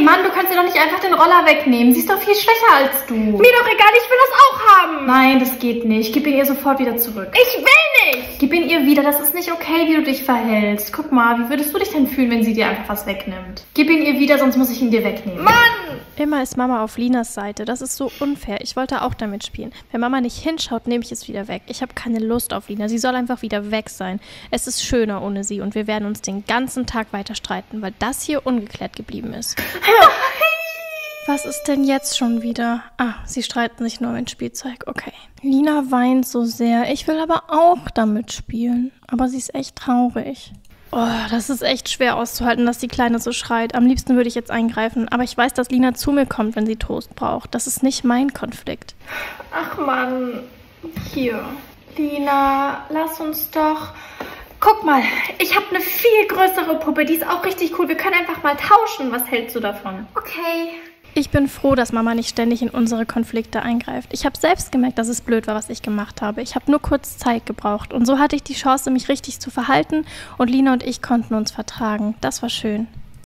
Mann, du kannst dir doch nicht einfach den Roller wegnehmen. Sie ist doch viel schwächer als du. Mir doch egal, ich will das auch haben. Nein, das geht nicht. Gib ihn ihr sofort wieder zurück. Ich will nicht. Gib ihn ihr wieder. Das ist nicht okay, wie du dich verhältst. Guck mal, wie würdest du dich denn fühlen, wenn sie dir einfach was wegnimmt? Gib ihn ihr wieder, sonst muss ich ihn dir wegnehmen. Mann! Immer ist Mama auf Linas Seite. Das ist so unfair. Ich wollte auch damit spielen. Wenn Mama nicht hinschaut, nehme ich es wieder weg. Ich habe keine Lust auf Lina. Sie soll einfach wieder weg sein. Es ist schöner ohne sie und wir werden uns den ganzen Tag weiter streiten, weil das hier ungeklärt geblieben ist. Was ist denn jetzt schon wieder? Ah, sie streiten sich nur mit Spielzeug. Okay. Lina weint so sehr. Ich will aber auch damit spielen. Aber sie ist echt traurig. Oh, das ist echt schwer auszuhalten, dass die Kleine so schreit. Am liebsten würde ich jetzt eingreifen. Aber ich weiß, dass Lina zu mir kommt, wenn sie Toast braucht. Das ist nicht mein Konflikt. Ach Mann. Hier. Lina, lass uns doch... Guck mal, ich habe eine viel größere Puppe. Die ist auch richtig cool. Wir können einfach mal tauschen. Was hältst du davon? Okay. Ich bin froh, dass Mama nicht ständig in unsere Konflikte eingreift. Ich habe selbst gemerkt, dass es blöd war, was ich gemacht habe. Ich habe nur kurz Zeit gebraucht. Und so hatte ich die Chance, mich richtig zu verhalten. Und Lina und ich konnten uns vertragen. Das war schön.